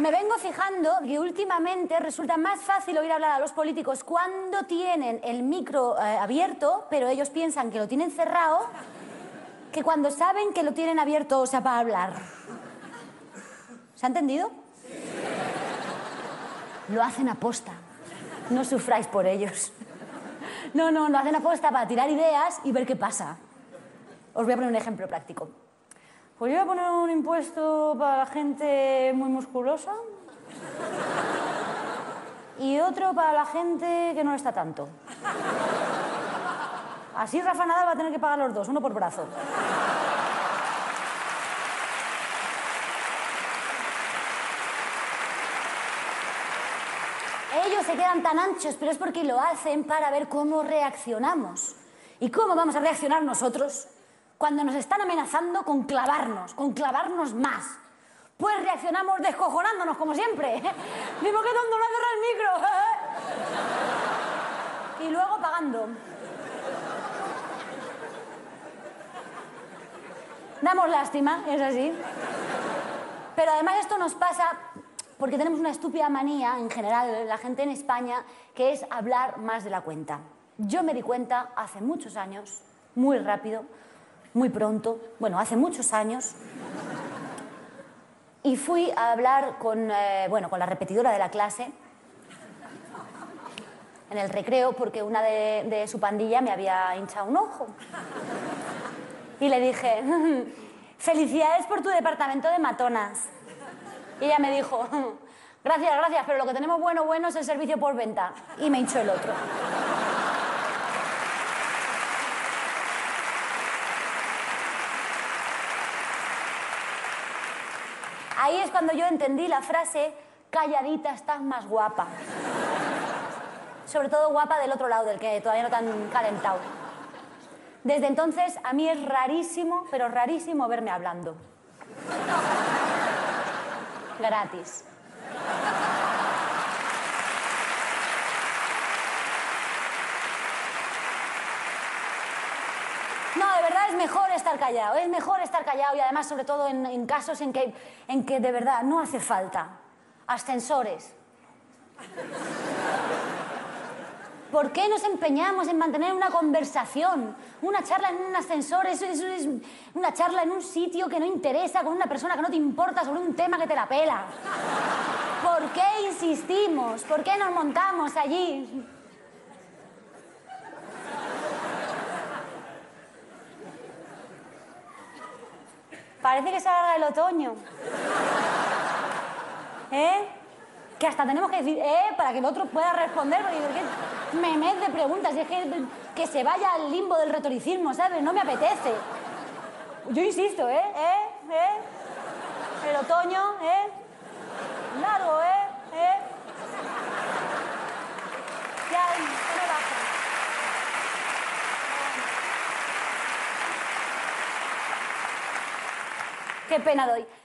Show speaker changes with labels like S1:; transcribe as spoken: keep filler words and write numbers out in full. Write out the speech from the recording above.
S1: Me vengo fijando que últimamente resulta más fácil oír hablar a los políticos cuando tienen el micro eh, abierto, pero ellos piensan que lo tienen cerrado, que cuando saben que lo tienen abierto, o sea, para hablar. ¿Se ha entendido? Lo hacen aposta. No sufráis por ellos. No, no, lo hacen aposta para tirar ideas y ver qué pasa. Os voy a poner un ejemplo práctico. Pues yo voy a poner un impuesto para la gente muy musculosa y otro para la gente que no lo está tanto. Así Rafa Nadal va a tener que pagar los dos, uno por brazo. Ellos se quedan tan anchos, pero es porque lo hacen para ver cómo reaccionamos. ¿Y cómo vamos a reaccionar nosotros cuando nos están amenazando con clavarnos, con clavarnos más? Pues reaccionamos descojonándonos, como siempre. Digo, qué tonto, no cerrar el micro. Y luego pagando. Damos lástima, es así. Pero además esto nos pasa porque tenemos una estúpida manía, en general, la gente en España, que es hablar más de la cuenta. Yo me di cuenta hace muchos años, muy rápido, muy pronto, bueno, hace muchos años, y fui a hablar con, eh, bueno, con la repetidora de la clase en el recreo porque una de, de su pandilla me había hinchado un ojo. Y le dije, felicidades por tu departamento de matonas. Y ella me dijo, gracias, gracias, pero lo que tenemos bueno, bueno es el servicio por venta. Y me hinchó el otro. Ahí es cuando yo entendí la frase, calladita estás más guapa. Sobre todo guapa del otro lado, del que todavía no te han calentado. Desde entonces, a mí es rarísimo, pero rarísimo verme hablando. Gratis. No, de verdad es mejor estar callado, es mejor estar callado y además sobre todo en, en casos en que, en que de verdad no hace falta. Ascensores. ¿Por qué nos empeñamos en mantener una conversación? Una charla en un ascensor, eso, eso es una charla en un sitio que no interesa, con una persona que no te importa, sobre un tema que te la pela. ¿Por qué insistimos? ¿Por qué nos montamos allí? Parece que se alarga el otoño. ¿Eh? Que hasta tenemos que decir, ¿eh? Para que el otro pueda responder, porque ¿qué memes de preguntas? Y es que, que se vaya al limbo del retoricismo, ¿sabes? No me apetece. Yo insisto, ¿eh? ¿Eh? ¿Eh? El otoño, ¿eh? Largo, ¿eh? ¿Eh? Ya, que no baje. Qué pena doy.